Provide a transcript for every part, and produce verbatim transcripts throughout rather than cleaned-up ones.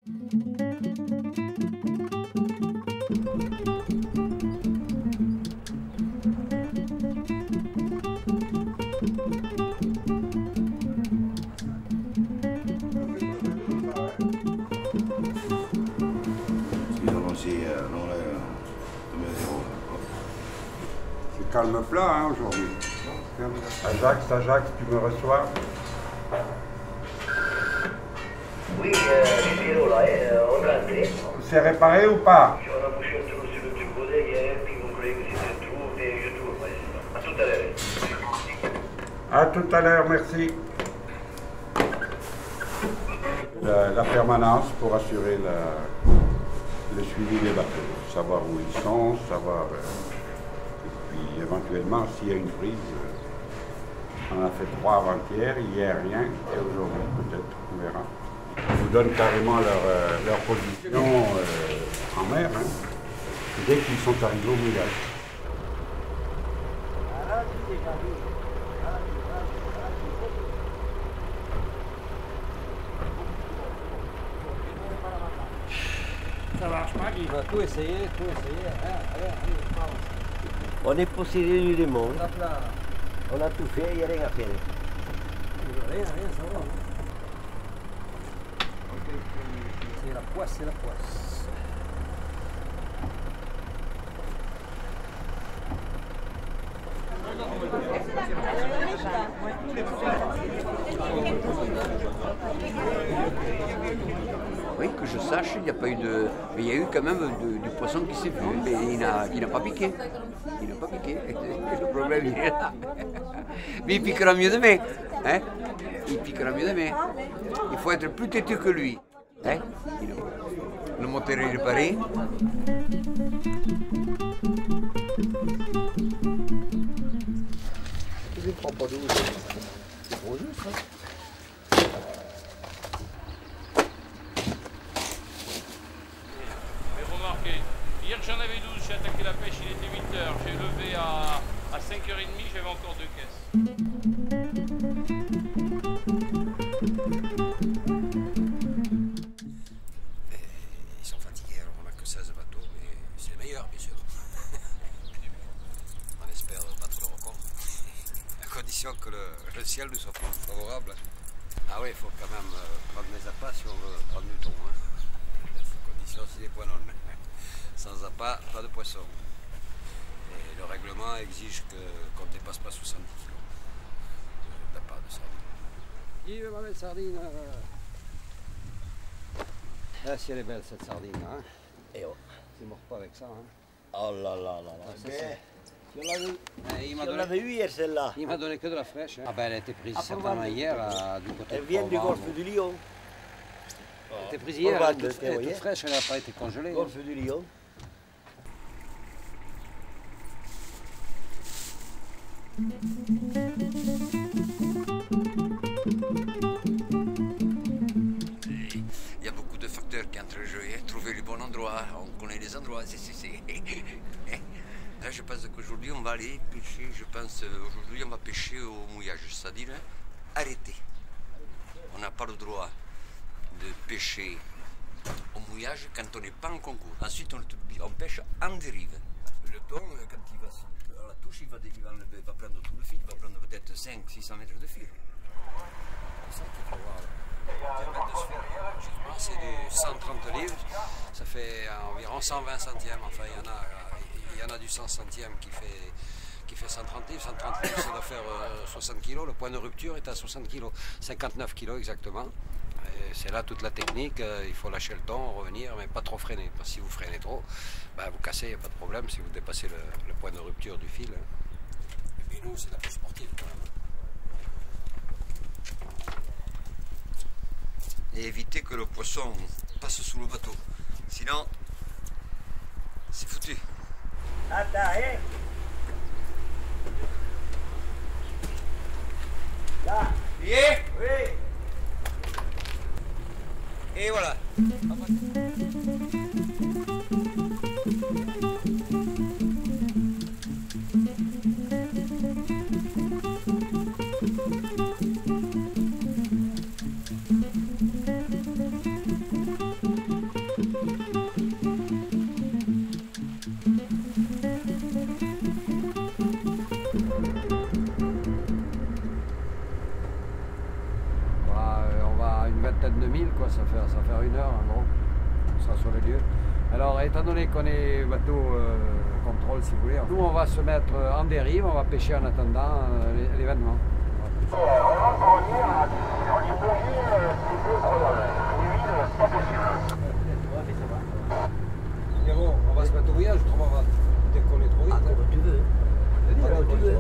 C'est calme plat hein, aujourd'hui. Ajax, Ajax, tu me reçois? Oui, euh, là, on rentre. C'est réparé ou pas? On a bouché un trou sur le turbodé hier, puis mon collègue aussi se trouve et je tourne. À tout à l'heure. À tout à l'heure, merci. La, la permanence pour assurer la, le suivi des bateaux, savoir où ils sont, savoir... Euh, et puis éventuellement, s'il y a une prise, euh, on a fait trois avant-hier, hier rien, et aujourd'hui peut-être, on verra. On vous donne carrément leur, euh, leur position euh, en mer, hein, dès qu'ils sont arrivés au mouillage. Ça marche pas, il va tout essayer, tout essayer. Hein, allez, allez, avance. On est possédé du monde. Hop là. On a tout fait, il n'y a rien à faire. Rien, rien, ça va. C'est la poisse, c'est la poisse. Oui, que je sache, il n'y a pas eu de... Mais il y a eu quand même de, du poisson qui s'est vu, mais il n'a pas piqué. Il n'a pas piqué. Le problème, il est là. Mais il piquera mieux demain. Hein? Il piquera mieux demain. Il faut être plus têtu que lui. Hein? Le moteur est réparé. Je ne prends pas d'eau. C'est trop juste, hein. Hier j'en avais douze, j'ai attaqué la pêche, il était huit heures, j'ai levé à, à cinq heures trente, j'avais encore deux caisses. Ils sont fatigués, alors on n'a que seize bateaux, mais c'est le meilleur bien sûr. On espère battre le record, à condition que le, le ciel nous soit favorable. Ah oui, il faut quand même prendre mes appâts si on veut prendre du thon. Hein. À condition si les poissons. Sans appât, pas de poisson. Et le règlement exige qu'on ne dépasse pas soixante-dix kilos d'appât de sardine. Il veut ma belle sardine. Ah, si elle est belle cette sardine. Hein. Et oh. C'est mort pas avec ça. Hein. Oh là là là là. Ah, ça, c'est... Si on l'avait eu. Eh, si on l'avait eu hier celle-là. Il m'a donné que de la fraîche. Hein. Ah ben elle a été prise certainement hier à, du côté elle de vient du golfe bon. du Lion. Elle a été prise hier, elle est toute, elle est toute fraîche, elle n'a pas été congelée. Golfe hein. du Lion. Il y a beaucoup de facteurs qui entrent en jeu. Hein. Trouver le bon endroit, on connaît les endroits, c'est... Là, je pense qu'aujourd'hui, on va aller pêcher, je pense, aujourd'hui, on va pêcher au mouillage, c'est-à-dire arrêter. On n'a pas le droit de pêcher au mouillage quand on n'est pas en concours. Ensuite, on, on pêche en dérive. Le thon, quand il va à la touche, il va, il va, il va prendre tout le fil, il va prendre peut-être cinq à six cents mètres de fil. C'est ça qu'il faut voir. Le diamètre de sphère, c'est du cent trente livres, ça fait environ cent vingt centièmes. Enfin, il y en a, il y en a du cent centièmes qui fait, qui fait cent trente livres. cent trente livres, ça doit faire euh, soixante kilos. Le point de rupture est à soixante kilos, cinquante-neuf kilos exactement. C'est là toute la technique, il faut lâcher le temps, revenir, mais pas trop freiner. Parce que si vous freinez trop, bah, vous cassez, il n'y a pas de problème si vous dépassez le, le point de rupture du fil. Et puis nous, c'est la pêche sportive quand même. Et éviter que le poisson passe sous le bateau. Sinon, c'est foutu. Attends, hein? Là. Yeah. Oui. Et voilà. vingtaine de milles, quoi, ça fait, ça fait une heure en gros, on sera sur le lieu. Alors étant donné qu'on est bateau euh, contrôle si vous voulez, nous on va se mettre en dérive, on va pêcher en attendant euh, l'événement. Pierrot, on va se mettre au voyage, autrement on va décoller trop vite. Ah, comme tu veux. Comme tu veux.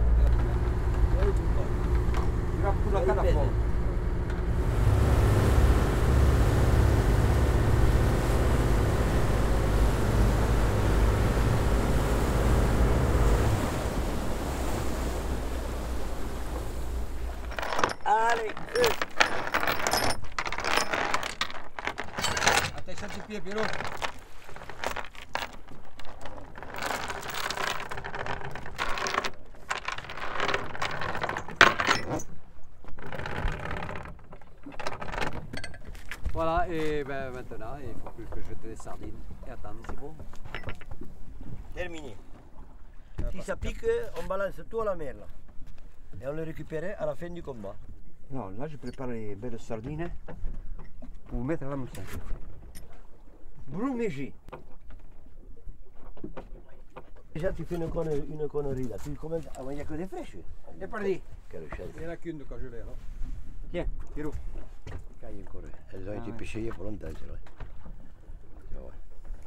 Il va pour la canne à fond. Allez, euh. Attention tes pieds, Pierrot. Voilà, et ben maintenant, il faut plus que je jette les sardines et attendre, c'est bon. Terminé. Si ça pique, on balance tout à la mer là. Et on le récupère à la fin du combat. Non, là je prépare les belles sardines pour vous mettre à la moussette. Brumégé. Déjà tu fais une connerie, une connerie là. Tu commences. Ah, il n'y a que des fraîches. C'est parti. Quelle chance. Il n'y en a qu'une de congelée. Hein. Tiens, Pierrot. Caille encore. Elles ont Ah été ouais. pêchées il y a pas longtemps, c'est vrai. Tu vois.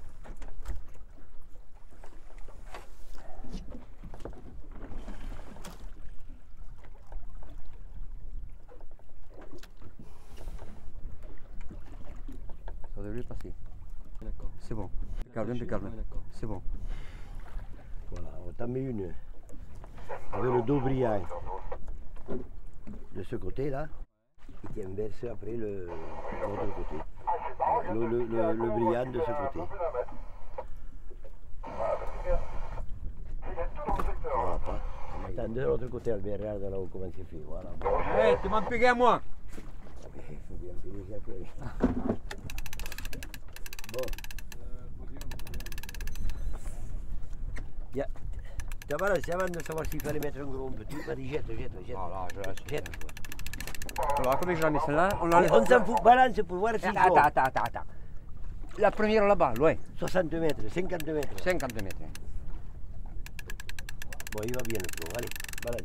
Ça devrait passer. D'accord. C'est bon. Impeccable, impeccable. D'accord. C'est bon. Voilà, on t'en met une avec le dos brillant de ce côté là, et qui inverse après le l'autre côté. Le, le, le, le brillant de ce côté. Voilà, pas. Attends, de l'autre côté, Albert, regarde là-haut comment c'est fait. Voilà. Hey, tu m'as piqué à moi. Il faut bien payer chaque fois. Bon. Yeah. Tu as balancé avant de savoir s'il fallait mettre un gros ou un petit. Vas-y, jette, jette, jette. Voilà, je laisse. Jette. Alors, comment je la mets celle-là? On Allez, on s'en fout, balance pour voir s'il Attends, faut. attends, attends, attends. La première là-bas, loin. soixante mètres, cinquante mètres. cinquante mètres. Bon, il va bien le flot. Allez, balance.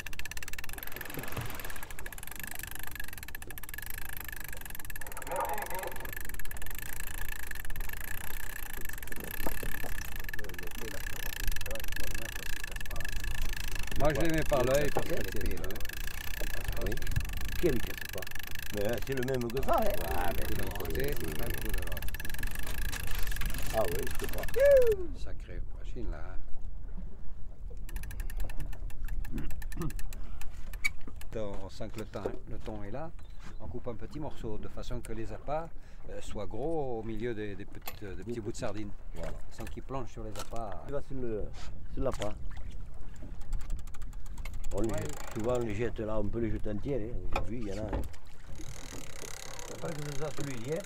Moi je les mets par l'œil parce que c'est épais. Oui. Qui ne casse pas? Mais hein, c'est le même que ça, hein? Ah, mais de l'autre côté, c'est le même coup de l'autre. Ah oui, je sais pas. Sacrée machine là. On sent que le, temps, le thon est là. On coupe un petit morceau de façon que les appâts euh, soient gros au milieu des, des, petites, des petits bouts de sardines. Voilà. Sans qu'ils plongent sur les appâts. Tu vas sur le, sur la pas. On les Ouais. jette. Souvent on les jette là, on peut les jeter entières. Hein. J'ai vu, il y en a. Hein. Après que ce soit celui d'hier.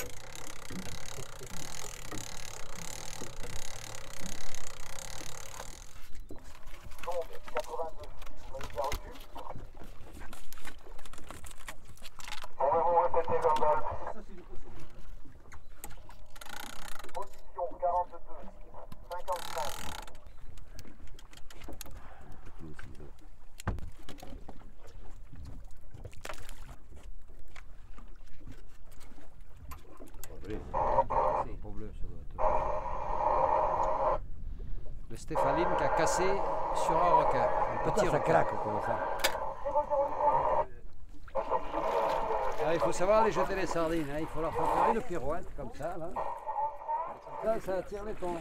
Pouvez-vous répéter l'envol? Position quarante-deux, cinquante-cinq. C'est peau bleue, ça doit être. Le Stéphaline qui a cassé sur un requin. Un petit Pourquoi ça requin. craque comme ça? Ah, il faut savoir les jeter les sardines, hein. Il faut leur faire une pirouette comme ça, là. Ça, ça attire les thons.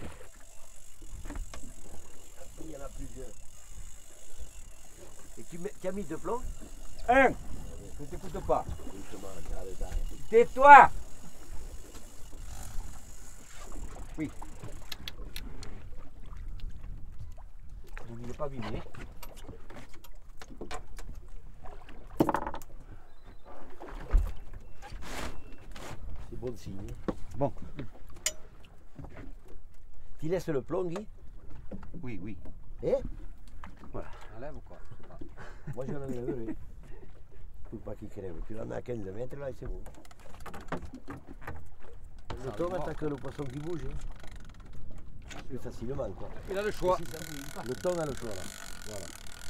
Il y en a plusieurs. Et tu, mets, tu as mis deux plombs? Un. Ne t'écoute pas. Doucement, regarde ça. Tais-toi. Oui. Donc, il n'est pas abîmé. C'est bon signe. Bon. Tu laisses le plomb, Guy? Oui, oui. Eh? Voilà. Enlève ou quoi? Je sais pas. Moi je l'enlèverai. Faut pas qu'il crève. Tu l'en mets à quinze mètres là et c'est bon. Le thon attaque le poisson qui bouge. Hein. Plus facilement quoi. Il a le choix. Le thon a le choix là. Voilà.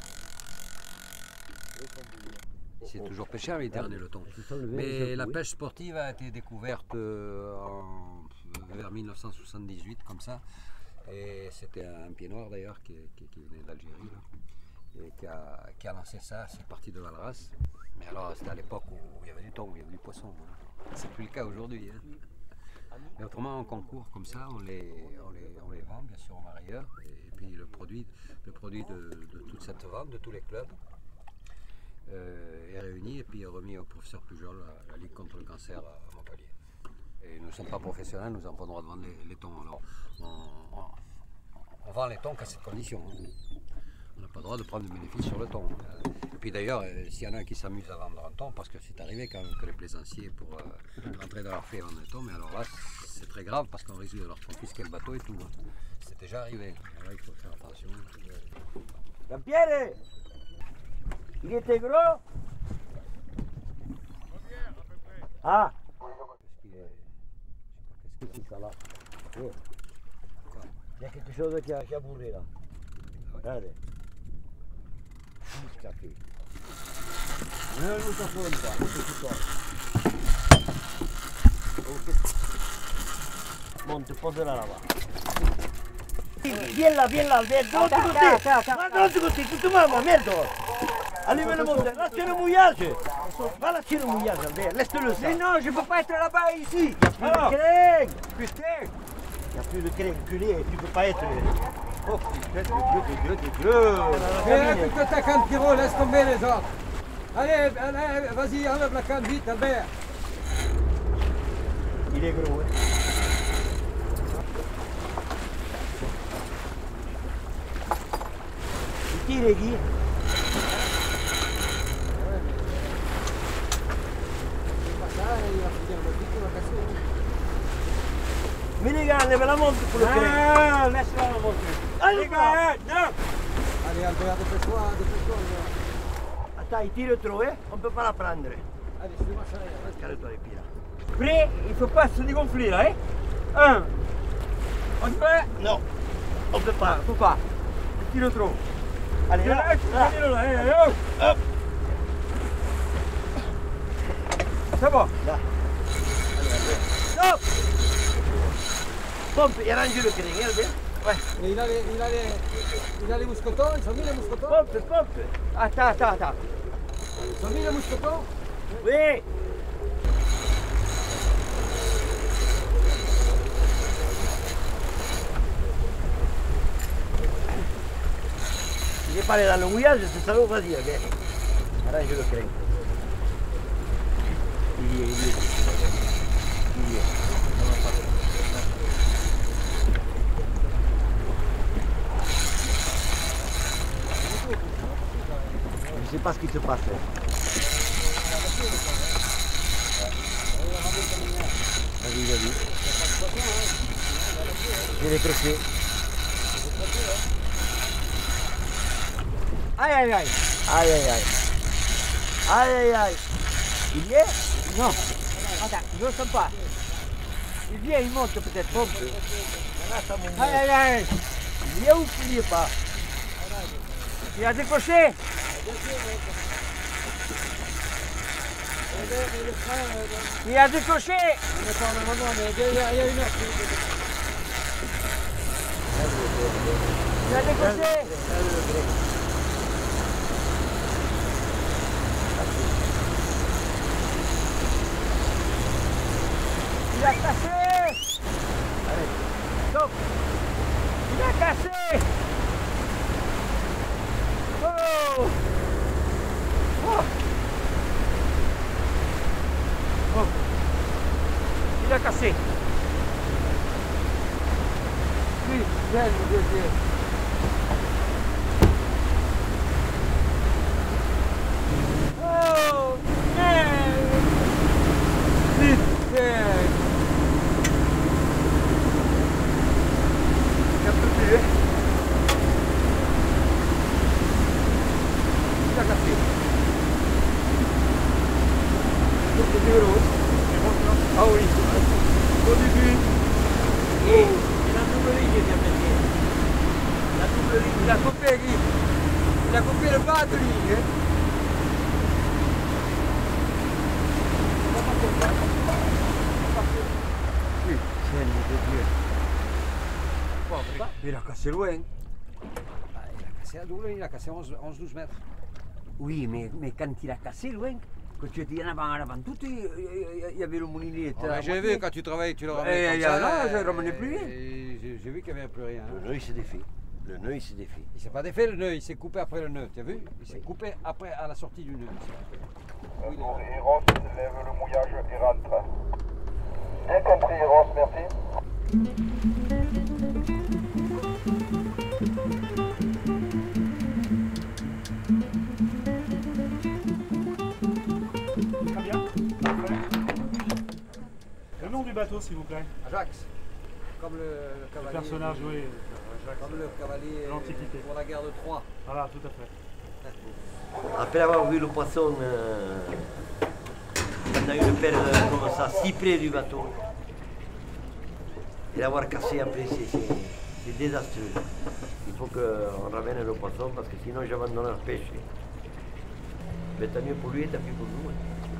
C'est toujours pêché en Méditerranée le thon. Mais la pêche sportive a été découverte euh, en, vers mille neuf cent soixante-dix-huit comme ça. Et c'était un pied noir d'ailleurs qui, qui, qui venait d'Algérie et qui a, qui a lancé ça. C'est parti de Valras. Mais alors c'était à l'époque où il y avait du thon, il y avait du poisson. Hein. C'est plus le cas aujourd'hui. Hein. Mais autrement en concours comme ça, on les, on les, on les vend bien sûr aux marailleurs. Et puis le produit, le produit de, de toute cette vente, de tous les clubs. Euh, est réuni et puis est remis au professeur Pujol à la Ligue contre le cancer à Montpellier. Et nous ne sommes pas professionnels, nous n'avons pas le droit de vendre les, les thons. Alors, on, on, on vend les thons qu'à cette condition. On n'a pas le droit de prendre du bénéfice sur le thon. Et puis d'ailleurs, euh, s'il y en a qui s'amusent à vendre un thon, parce que c'est arrivé quand même que les plaisanciers pour euh, rentrer dans leur fait vendent le thon, mais alors là, c'est très grave parce qu'on risque de leur confisquer le bateau et tout. Hein. C'est déjà arrivé. Alors là, il faut faire attention. Jean-Pierre, il était gros? Ah! Qu'est-ce que c'est ça là? Oh. Il y a quelque chose qui a, qui a bourré là. Regardez. Juste café. Non, non, ça ne pas. C'est tout. Monte, pose-la là-bas. Viens là, viens là, viens. De l'autre côté. De l'autre côté, tu te mamma, merde. Allez, viens le monter. Lâchez le mouillage. Va lâcher le mouillage, Albert. Laisse-le ça. Mais non, je ne peux pas être là-bas, ici. Il n'y a plus de crainte. Putain. Il n'y a plus de crainte, culé. Tu ne peux pas être. Oh putain, de Dieu, de Dieu, de Dieu. Viens, putain, ta canne, Pierrot, laisse tomber les autres. Allez, allez, vas-y, enlève la canne vite, Albert. Il est gros, hein. Il tire, Guy. Mais les gars, lève la montre pour le craint. Ah, laisse-la la montre. Allez, Les gars, non. Allez, Albert, dépêche-toi, dépêche-toi. Attends, il tire trop, hein. On ne peut pas la prendre. Allez, suis-moi, chérie. Calme-toi les pieds là. Prêt, il ne faut pas se dégonfler là, hein. Un. On fait? Non, on ne peut pas. Il ne faut pas. Il tire trop. Allez, Je là, lâche, là. allez, là, allez, hop. Hop. C'est bon. Là. Allez, Albert. Stop. Pompe et arrange le craint, hein, Albert. Ouais. Et il a les, il a les, il a les mousquetons, ils sont mis les mousquetons. Pompe, pompe. Attends, attends, attends. Ils sont mis les mousquetons. Oui. Il est pas allé dans le mouillage, ce salaud, vas-y, Albert. Arrange le craint. Il y est, il y est. Il y est. Je ne sais pas ce qui se passe. Vas-y, vas-y. J'ai les crochets. Aïe, aïe, aïe. Aïe, aïe, aïe. Aïe, aïe, aïe. Il y est? Non. Attends, je ne sens pas. Il vient, il monte peut-être. Pompe. Aïe, aïe, aïe. Il y est ou il n'y est pas? Il a décoché. Il a décoché. Il y a une heure. Il a décoché. Il a cassé. Allez. Stop. Il a cassé. Oh. Oh. Oh. Il a cassé. Oui, bien, bien, bien. Oh, merde. Putain. Il a plus plus, hein. Il a cassé. C'est gros. Ah oui. Au début. Et la double ligne vient maintenant. La double ligne. Il a coupé Guy. Il a coupé le bas de ligne. Hein. Putain de Dieu. Il a cassé loin. Ah, il a cassé à double, il a cassé onze douze mètres. Oui, mais, mais quand il a cassé loin, quand tu étais en avant, en avant, tout, il y avait le moulinet. Oh, j'ai vu quand tu travailles, tu le ramenais Et comme y ça. a là, je ne ramenais plus rien. J'ai j'ai vu qu'il n'y avait plus rien. Hein. Le nœud il s'est défait. Le nœud il s'est défait. Il s'est pas défait le nœud, il s'est coupé après le nœud, tu as vu? Il s'est coupé après à la sortie du nœud. Eros lève le mouillage et rentre. Bien compris, Eros, merci. Très bien. Parfait. Le nom du bateau, s'il vous plaît. Ajax, comme le, le Le cavalier. personnage, oui. Comme le cavalier De l'Antiquité. pour la guerre de Troie. Voilà, tout à fait. Après avoir vu le poisson, euh, on a eu une perte comme ça, si près du bateau. Et l'avoir cassé après, c'est désastreux. Il faut qu'on ramène le poisson parce que sinon j'abandonne la pêche. Mais tant mieux pour lui et tant pis pour nous.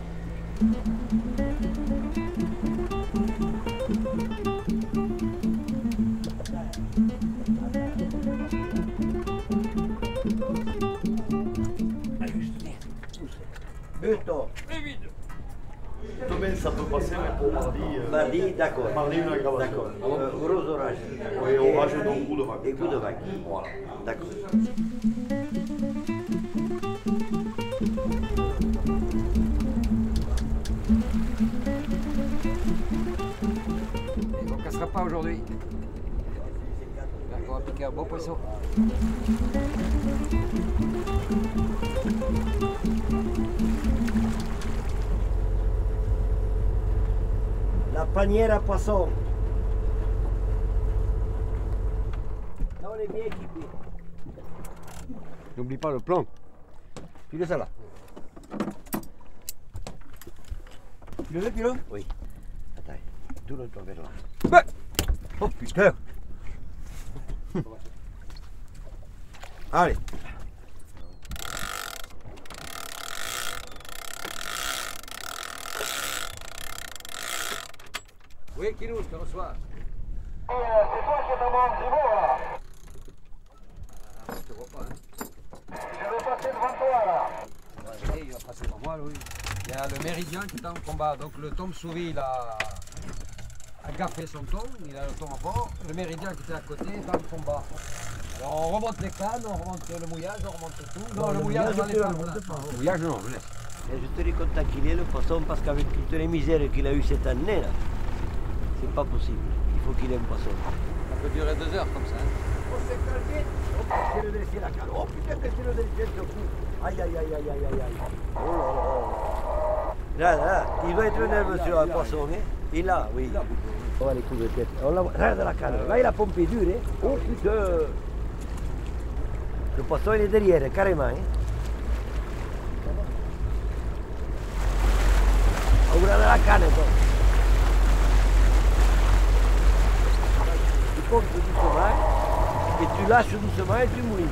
Buto. Demain ça peut passer, mais pour mardi. Euh, Mardi, d'accord. Mardi, une aggravation. D'accord. Euh, gros orage. Oui, orage et donc coup de vague. Et coup de vague. Voilà. D'accord. Et on ne cassera pas aujourd'hui. J'espère qu'on va piquer un beau poisson. La panière à poisson. Là, on est bien équipé. N'oublie pas le plan. Tu laisses ça là. Tu le veux, Pilo? Oui. Attends, tourne-toi vers là. Bah oh putain. Allez. Oui, Kino, je te reçois. C'est toi qui es dans mon niveau là. Ah, je te vois pas. Hein. Je vais passer devant toi là. Ouais, il va passer devant moi, oui. Il y a le méridien qui est en combat. Donc le Tom Souris, il a, a gaffé son tom, il a le tom à bord. Le méridien qui était à côté est en combat. Alors on remonte les cannes, on remonte le mouillage, on remonte tout. Non, Non, le le mouillage, mouillage, on tu les le pas. remontes pas. Le mouillage, non, je laisse. Et je te raconte qu'il est le poisson parce qu'avec toutes les misères qu'il a eues cette année là, c'est pas possible. Il faut qu'il ait un poisson. Ça peut durer deux heures comme ça. Hein. Oh, c'est calmé. Oh, c'est le laisser la canne. Oh putain, que c'est le laisser le coup. Aïe, aïe, aïe, aïe, aïe, aïe, aïe. Oh là là. Là, là, il doit être nerveux sur un poisson, hein. Il a, oui. On va les coups de tête. On la... Regarde la canne. Là, il a pompé dur, hein. Oh putain. Le poisson, il est derrière, carrément, hein. Ouvre la canne, toi. Tu pompes doucement et tu lâches doucement et tu mouilles.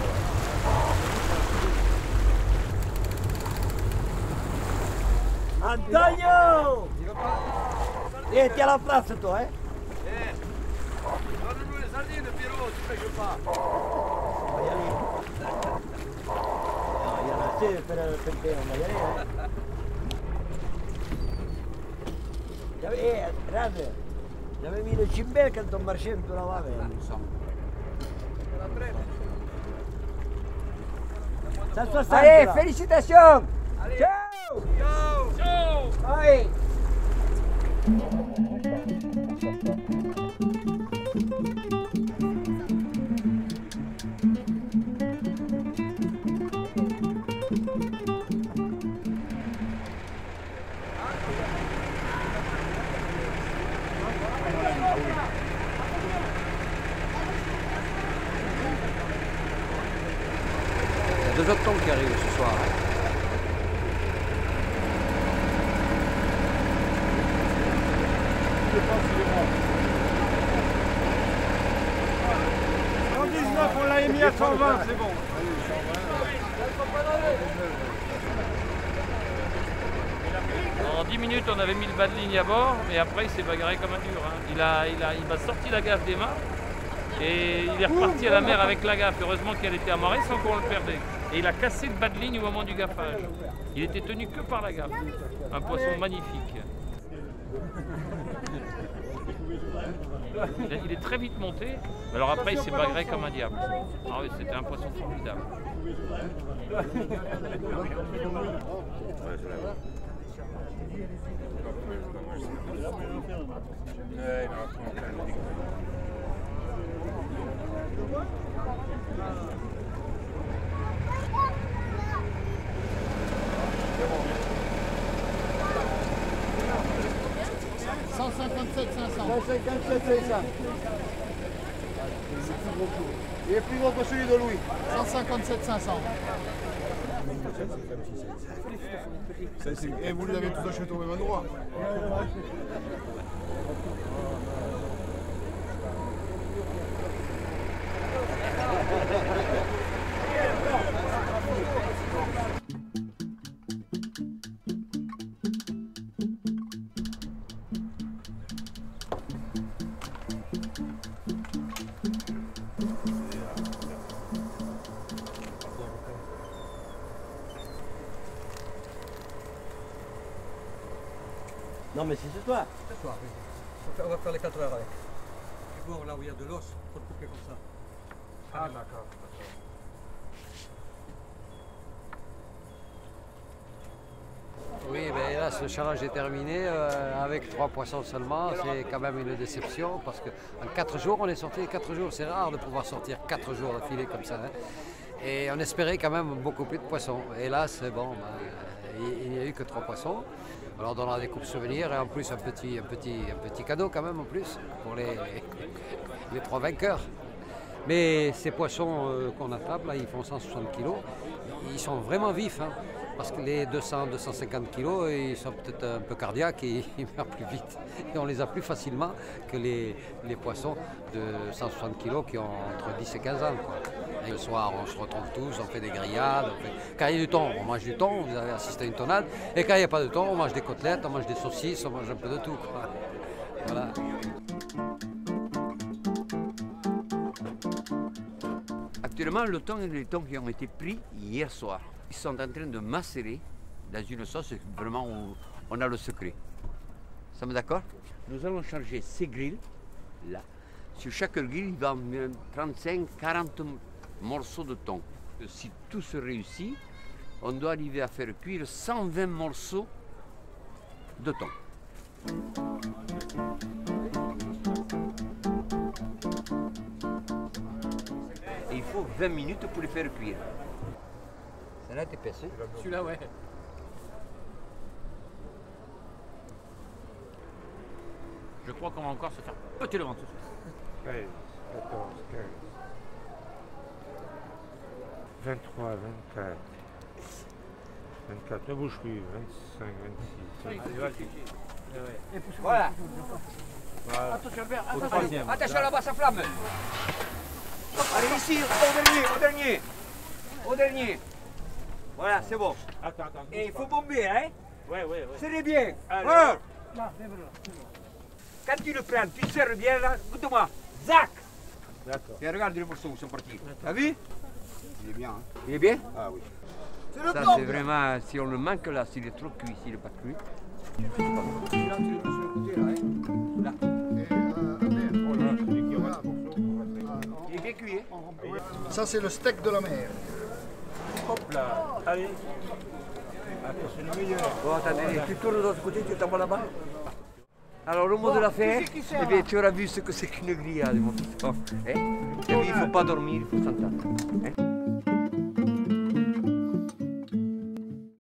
Antonio! Eh, tiens la place, toi, hein? Donne-nous les sardines, Pierrot, tu ne pêches pas. On va y aller. Il y en a assez per, per bene, on va y aller, hein? J'avais, eh, regarde, j'avais mis le cimbel quand on marchait un peu là-bas. cent soixante. Allez, là. félicitations. Allez. Ciao. Ciao. Ciao. Allez. Il y a deux autres tombes qui arrivent ce soir. Hein. l'avait mis à cent vingt, c'est bon. En dix minutes, on avait mis le bas de ligne à bord, mais après, il s'est bagarré comme un dur. Hein. Il a, il a, il m'a sorti la gaffe des mains et il est reparti à la mer avec la gaffe. Heureusement qu'elle était amarrée sans qu'on le perdait. Et il a cassé le bas de ligne au moment du gaffage. Il était tenu que par la gaffe. Un poisson magnifique. Il est très vite monté. Alors après, il s'est bagarré comme un diable. Ah oui, c'était un poisson formidable. cent cinquante-sept cinq cents. cent cinquante-sept cinq cents. Il est plus gros que celui de Louis. cent cinquante-sept cinq cents. Et vous l'avez tous acheté au même endroit. Non mais c'est ce soir. Ce soir, oui. On va faire, on va faire les quatre heures avec. Tu vois là où il y a de l'os, il faut le couper comme ça. Ah d'accord. Oui, ben là, ce challenge est terminé euh, avec trois poissons seulement. C'est quand même une déception parce qu'en quatre jours, on est sorti quatre jours. C'est rare de pouvoir sortir quatre jours d'affilée comme ça. Hein. Et on espérait quand même beaucoup plus de poissons. Hélas, bon, ben, il n'y a eu que trois poissons. Alors on donnera des coupes souvenirs et en plus un petit, un petit, un petit cadeau quand même en plus pour les, les trois vainqueurs. Mais ces poissons euh, qu'on attrape, là, ils font cent soixante kilos. Ils sont vraiment vifs, hein, parce que les deux cents à deux cent cinquante kilos, ils sont peut-être un peu cardiaques et ils meurent plus vite. Et on les a plus facilement que les, les poissons de cent soixante kilos qui ont entre dix et quinze ans. Quoi. Et le soir, on se retrouve tous, on fait des grillades. On fait... Quand il y a du thon, on mange du thon, vous avez assisté à une tonade. Et quand il n'y a pas de thon, on mange des côtelettes, on mange des saucisses, on mange un peu de tout. Quoi. Voilà. Actuellement, le thon et les thons qui ont été pris hier soir, ils sont en train de macérer dans une sauce vraiment où on a le secret. Nous sommes d'accord? Nous allons charger ces grilles, là. Sur chaque grille, il va en mettre trente-cinq à quarante morceaux de thon. Si tout se réussit, on doit arriver à faire cuire cent vingt morceaux de thon. Et il faut vingt minutes pour les faire cuire. Ça là, t'es épaisse, hein? Celui-là, ouais. Je crois qu'on va encore se faire péter le ventre ce soir. treize, quatorze, quinze, vingt-trois, vingt-quatre, vingt-quatre, ne bouge plus, vingt-cinq, vingt-six, Allez, vas-y. Voilà. voilà. Attention, attention, Au troisième. attention là-bas, ça flamme. Allez, ici, au dernier, au dernier. Au dernier. Voilà, c'est bon. Attends, attends. Et il faut bomber, hein? Ouais, ouais, ouais. Serrez bien. Allez. Voilà. Quand tu le prends, tu serres bien là, écoute-moi. Zac. D'accord. Et regarde les morceaux où sont partis. T'as vu? Il est bien. Hein. Il est bien? Ah oui. Ça, c'est vraiment, si on le manque là, s'il est trop cuit, s'il n'est pas cuit. Là, tu le mets sur le côté là, hein? Là. Il est bien cuit, hein? Ça, c'est le steak de la mer. Hop là. Allez. Attends, c'est le meilleur. Bon, attendez, tu tournes de l'autre côté, tu t'en vas là-bas. Alors, le mot de la fin, eh bien, tu auras vu ce que c'est qu'une grillade, mon fils. Hein? Et puis, il ne faut pas dormir, il faut s'entendre. Hein?